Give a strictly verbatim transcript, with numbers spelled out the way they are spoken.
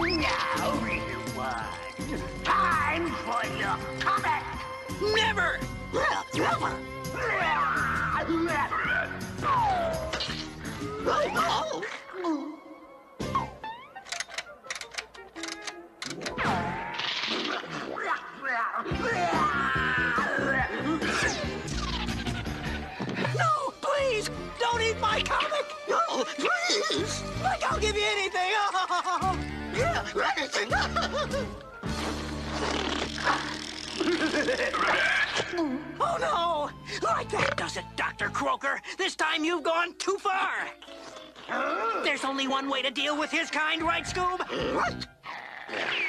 Now, everyone, time for your comic. Never! Never. No, please! Don't eat my comic! No, please. Like I'll give you anything! Oh, Yeah, anything. oh no! Like that does it, Doctor Croaker! This time you've gone too far! There's only one way to deal with his kind, right, Scoob? What?